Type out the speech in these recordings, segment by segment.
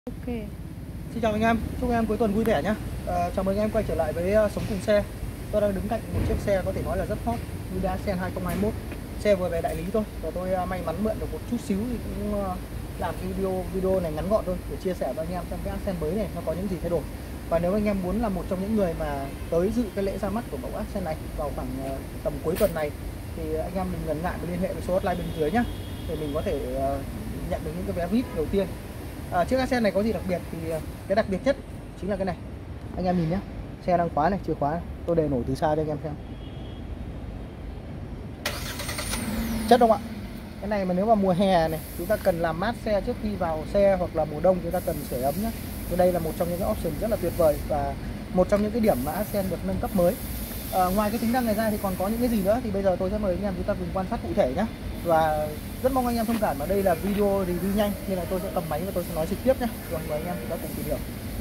Ok. Xin chào anh em, chúc anh em cuối tuần vui vẻ nhé. Chào mừng anh em quay trở lại với Sống Cùng Xe. Tôi đang đứng cạnh một chiếc xe có thể nói là rất hot, Hyundai Accent 2021. Xe vừa về đại lý thôi, và tôi may mắn mượn được một chút xíu thì cũng làm cái video này ngắn gọn thôi để chia sẻ với anh em xem cái Accent mới này nó có những gì thay đổi. Và nếu anh em muốn là một trong những người mà tới dự cái lễ ra mắt của mẫu Accent này vào khoảng tầm cuối tuần này, thì anh em đừng ngần ngại mà liên hệ với số hotline bên dưới nhé, để mình có thể nhận được những cái vé VIP đầu tiên. Chiếc Accent này có gì đặc biệt thì cái đặc biệt nhất chính là cái này. Anh em nhìn nhé, xe đang khóa này, chìa khóa này. Tôi để nổ từ xa cho anh em xem. Chất không ạ? Cái này mà nếu mà mùa hè này chúng ta cần làm mát xe trước khi vào xe, hoặc là mùa đông chúng ta cần sưởi ấm nhé, thì đây là một trong những cái option rất là tuyệt vời và một trong những cái điểm mà Accent được nâng cấp mới. Ngoài cái tính năng này ra thì còn có những cái gì nữa thì bây giờ tôi sẽ mời anh em chúng ta cùng quan sát cụ thể nhé. Và rất mong anh em thông cảm ở đây là video review nhanh nên là tôi sẽ cầm máy và tôi sẽ nói trực tiếp nhé. Rồi mời anh em chúng ta cùng tìm hiểu.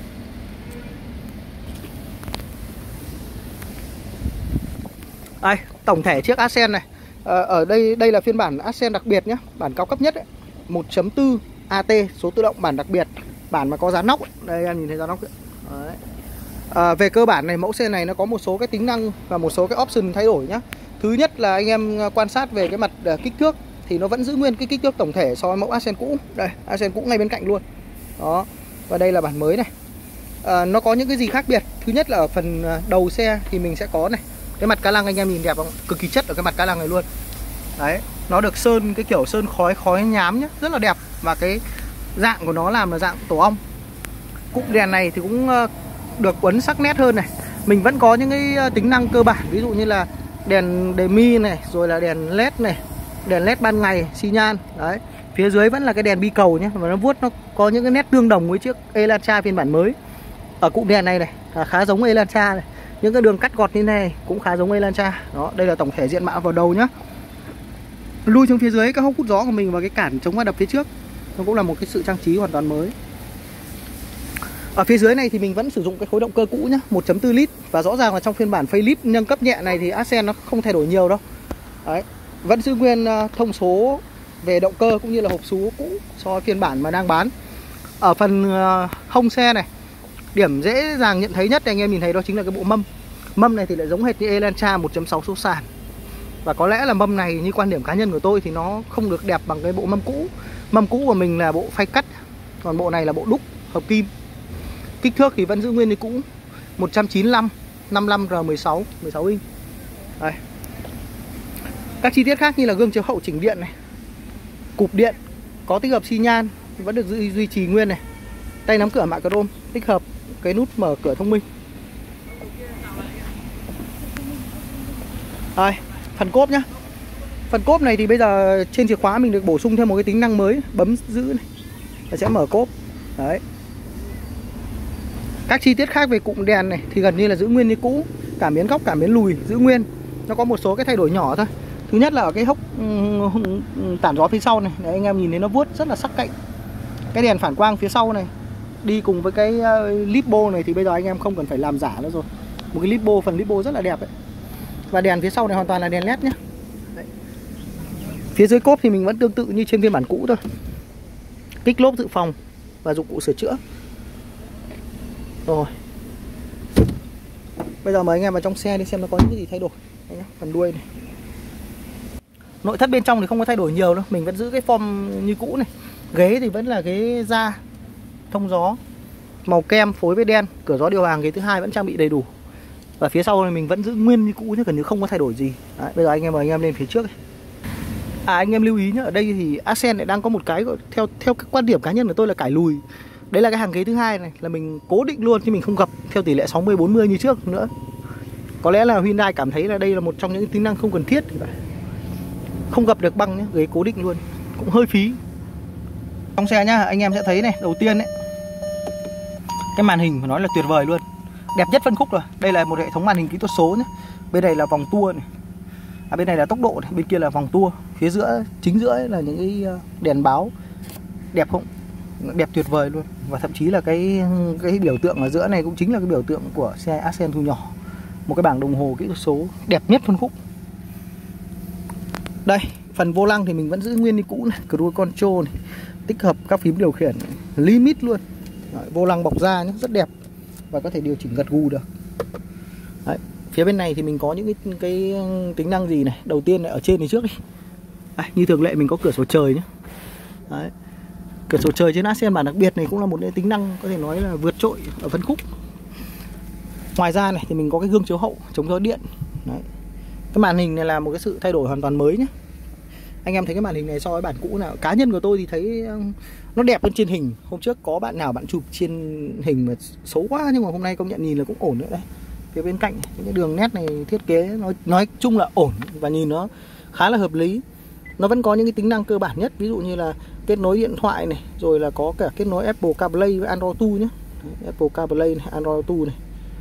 Đây, tổng thể chiếc Accent này. Ở đây là phiên bản Accent đặc biệt nhé, bản cao cấp nhất ấy. 1.4 AT số tự động bản đặc biệt, bản mà có dán nóc ấy. Đây em nhìn thấy dán nóc đấy. Về cơ bản này, mẫu xe này nó có một số cái tính năng và một số cái option thay đổi nhé. Thứ nhất là anh em quan sát về cái mặt kích thước thì nó vẫn giữ nguyên cái kích thước tổng thể so với mẫu Accent cũ. Đây, Accent cũ ngay bên cạnh luôn. Đó. Và đây là bản mới này. Nó có những cái gì khác biệt? Thứ nhất là ở phần đầu xe thì mình sẽ có này, cái mặt cá lăng anh em nhìn đẹp không? Cực kỳ chất ở cái mặt cá lăng này luôn. Đấy, nó được sơn cái kiểu sơn khói nhám nhá, rất là đẹp. Và cái dạng của nó làm là dạng tổ ong. Cụm đèn này thì cũng được uốn sắc nét hơn này. Mình vẫn có những cái tính năng cơ bản, ví dụ như là đèn đề mi này, rồi là đèn led này, đèn led ban ngày, xi nhan. Đấy, phía dưới vẫn là cái đèn bi cầu nhé. Và nó vuốt nó có những cái nét tương đồng với chiếc Elantra phiên bản mới. Ở cụm đèn này này khá giống Elantra này. Những cái đường cắt gọt như này cũng khá giống Elantra. Đó, đây là tổng thể diện mạo vào đầu nhá. Lui xuống phía dưới các hốc hút gió của mình và cái cản chống va đập phía trước, nó cũng là một cái sự trang trí hoàn toàn mới. Ở phía dưới này thì mình vẫn sử dụng cái khối động cơ cũ nhá, 1.4 lít. Và rõ ràng là trong phiên bản facelift nâng cấp nhẹ này thì Accent nó không thay đổi nhiều đâu. Đấy, vẫn giữ nguyên thông số về động cơ cũng như là hộp số cũ so với phiên bản mà đang bán. Ở phần hông xe này, điểm dễ dàng nhận thấy nhất anh em nhìn thấy đó chính là cái bộ mâm. Mâm này thì lại giống hệt như Elantra 1.6 số sàn. Và có lẽ là mâm này như quan điểm cá nhân của tôi thì nó không được đẹp bằng cái bộ mâm cũ. Mâm cũ của mình là bộ phay cắt, còn bộ này là bộ đúc hợp kim. Kích thước thì vẫn giữ nguyên như cũ, 195 55R16 16 inch. Đây. Các chi tiết khác như là gương chiếu hậu chỉnh điện này, cụp điện có tích hợp xi nhan thì vẫn được duy trì nguyên này. Tay nắm cửa mạ chrome, tích hợp cái nút mở cửa thông minh. Đây, phần cốp nhá. Phần cốp này thì bây giờ trên chìa khóa mình được bổ sung thêm một cái tính năng mới, bấm giữ này là sẽ mở cốp. Đấy. Các chi tiết khác về cụm đèn này thì gần như là giữ nguyên như cũ, cảm biến góc, cảm biến lùi giữ nguyên. Nó có một số cái thay đổi nhỏ thôi. Thứ nhất là ở cái hốc tản gió phía sau này, để anh em nhìn thấy nó vuốt rất là sắc cạnh. Cái đèn phản quang phía sau này đi cùng với cái lipo này thì bây giờ anh em không cần phải làm giả nữa rồi. Một cái lipo, phần lipo rất là đẹp ấy. Và đèn phía sau này hoàn toàn là đèn led nhé. Đấy. Phía dưới cốp thì mình vẫn tương tự như trên phiên bản cũ thôi. Kích lốp dự phòng và dụng cụ sửa chữa. Rồi. Bây giờ mời anh em vào trong xe đi xem nó có những cái gì thay đổi. Đây nhá, phần đuôi này. Nội thất bên trong thì không có thay đổi nhiều đâu, mình vẫn giữ cái form như cũ này. Ghế thì vẫn là ghế da thông gió màu kem phối với đen, cửa gió điều hòa ghế thứ hai vẫn trang bị đầy đủ. Và phía sau này mình vẫn giữ nguyên như cũ chứ gần như không có thay đổi gì. Đấy, bây giờ anh em mời anh em lên phía trước. Anh em lưu ý nhá, ở đây thì Accent lại đang có một cái theo cái quan điểm cá nhân của tôi là cải lùi. Đấy là cái hàng ghế thứ hai này là mình cố định luôn chứ mình không gập theo tỷ lệ 60-40 như trước nữa. Có lẽ là Hyundai cảm thấy là đây là một trong những tính năng không cần thiết. Không gập được băng nhé, ghế cố định luôn, cũng hơi phí. Trong xe nhá, anh em sẽ thấy này, đầu tiên đấy, cái màn hình phải nói là tuyệt vời luôn, đẹp nhất phân khúc rồi. Đây là một hệ thống màn hình kỹ thuật số nhé. Bên này là vòng tua này, bên này là tốc độ này, bên kia là vòng tua. Phía giữa, chính giữa là những cái đèn báo. Đẹp không? Đẹp tuyệt vời luôn. Và thậm chí là cái biểu tượng ở giữa này cũng chính là cái biểu tượng của xe Accent thu nhỏ. Một cái bảng đồng hồ kỹ thuật số đẹp nhất phân khúc. Đây, phần vô lăng thì mình vẫn giữ nguyên như cũ này, cruise control này, tích hợp các phím điều khiển limit luôn. Đấy, vô lăng bọc da nhé, rất đẹp và có thể điều chỉnh gật gù được. Đấy, phía bên này thì mình có những cái tính năng gì này. Đầu tiên là ở trên này trước đi. Đấy, như thường lệ mình có cửa sổ trời nhé. Đấy, cửa sổ trời trên Accent bản đặc biệt này cũng là một cái tính năng có thể nói là vượt trội ở phân khúc. Ngoài ra này thì mình có cái gương chiếu hậu chống gió điện. Đấy. Cái màn hình này là một cái sự thay đổi hoàn toàn mới nhé. Anh em thấy cái màn hình này so với bản cũ nào? Cá nhân của tôi thì thấy nó đẹp hơn trên hình. Hôm trước có bạn nào bạn chụp trên hình mà xấu quá, nhưng mà hôm nay công nhận nhìn là cũng ổn nữa đấy. Phía bên cạnh những cái đường nét này thiết kế nói chung là ổn và nhìn nó khá là hợp lý. Nó vẫn có những cái tính năng cơ bản nhất, ví dụ như là kết nối điện thoại này, rồi là có cả kết nối Apple CarPlay với Android Auto nhé. Apple CarPlay này, Android Auto này.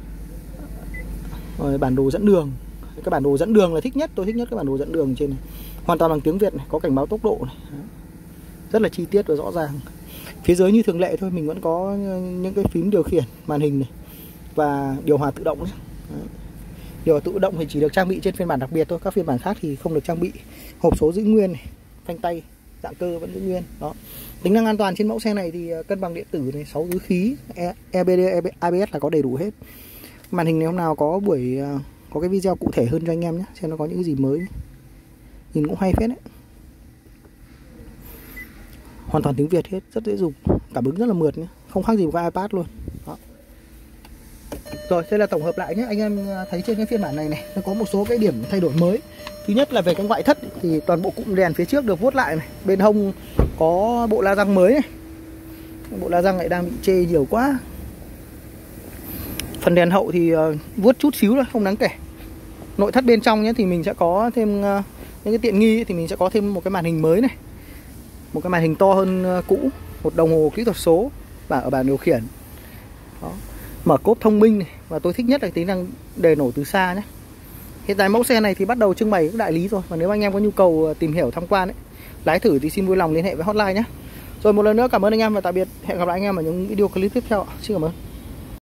Rồi bản đồ dẫn đường. Cái bản đồ dẫn đường là thích nhất, tôi thích nhất cái bản đồ dẫn đường trên này. Hoàn toàn bằng tiếng Việt này, có cảnh báo tốc độ này. Rất là chi tiết và rõ ràng. Phía dưới như thường lệ thôi, mình vẫn có những cái phím điều khiển màn hình này và điều hòa tự động. Điều hòa tự động thì chỉ được trang bị trên phiên bản đặc biệt thôi, các phiên bản khác thì không được trang bị. Hộp số giữ nguyên này, phanh tay dạng cơ vẫn giữ nguyên. Đó. Tính năng an toàn trên mẫu xe này thì cân bằng điện tử này, 6 túi khí, EBD, ABS là có đầy đủ hết. Màn hình này hôm nào có có cái video cụ thể hơn cho anh em nhé, xem nó có những gì mới. Nhìn cũng hay phết đấy. Hoàn toàn tiếng Việt hết, rất dễ dùng, cảm ứng rất là mượt nhé, không khác gì một cái iPad luôn. Đó. Rồi, đây là tổng hợp lại nhé. Anh em thấy trên cái phiên bản này nó có một số cái điểm thay đổi mới. Thứ nhất là về cái ngoại thất thì toàn bộ cụm đèn phía trước được vuốt lại này. Bên hông có bộ la răng mới này. Bộ la răng lại đang bị chê nhiều quá. Phần đèn hậu thì vuốt chút xíu thôi, không đáng kể. Nội thất bên trong nhé thì mình sẽ có thêm những cái tiện nghi thì mình sẽ có thêm một cái màn hình mới này. Một cái màn hình to hơn cũ, một đồng hồ kỹ thuật số và ở bảng điều khiển. Đó. Mở cốp thông minh này, và tôi thích nhất là tính năng đề nổ từ xa nhé. Hiện tại mẫu xe này thì bắt đầu trưng bày các đại lý rồi, và nếu anh em có nhu cầu tìm hiểu tham quan ấy, lái thử thì xin vui lòng liên hệ với hotline nhé. Rồi một lần nữa cảm ơn anh em và tạm biệt. Hẹn gặp lại anh em ở những video clip tiếp theo. Xin cảm ơn.